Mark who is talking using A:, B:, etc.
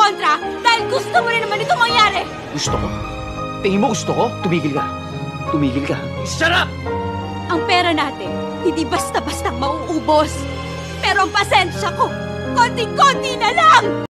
A: kumokontra dahil gusto mo rin naman ito mangyari.
B: Gusto ko? Tingin mo gusto ko? Tumigil ka. Tumigil ka. Shut up!
A: Ang pera natin, hindi basta-bastang mauubos. Pero ang pasensya ko, konting-konti na lang!